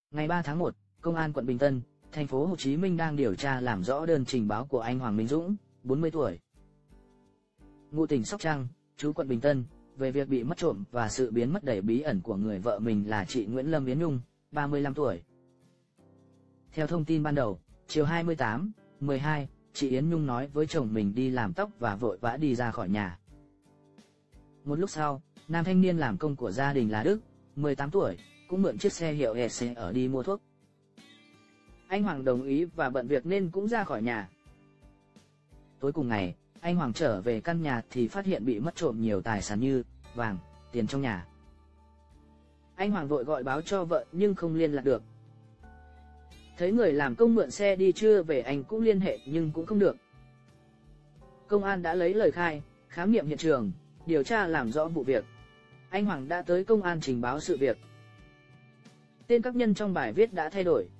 Ngày 3 tháng 1, Công an quận Bình Tân, thành phố Hồ Chí Minh đang điều tra làm rõ đơn trình báo của anh Hoàng Minh Dũng, 40 tuổi, ngụ tỉnh Sóc Trăng, trú quận Bình Tân, về việc bị mất trộm và sự biến mất đầy bí ẩn của người vợ mình là chị Nguyễn Lâm Yến Nhung, 35 tuổi. Theo thông tin ban đầu, chiều 28/12, chị Yến Nhung nói với chồng mình đi làm tóc và vội vã đi ra khỏi nhà. Một lúc sau, nam thanh niên làm công của gia đình là Đức, 18 tuổi, cũng mượn chiếc xe hiệu EC ở đi mua thuốc. Anh Hoàng đồng ý và bận việc nên cũng ra khỏi nhà. Tối cùng ngày, anh Hoàng trở về căn nhà thì phát hiện bị mất trộm nhiều tài sản như vàng, tiền trong nhà. Anh Hoàng vội gọi báo cho vợ nhưng không liên lạc được. Thấy người làm công mượn xe đi chưa về, anh cũng liên hệ nhưng cũng không được. Công an đã lấy lời khai, khám nghiệm hiện trường, điều tra làm rõ vụ việc. Anh Hoàng đã tới công an trình báo sự việc. Tên các nhân trong bài viết đã thay đổi.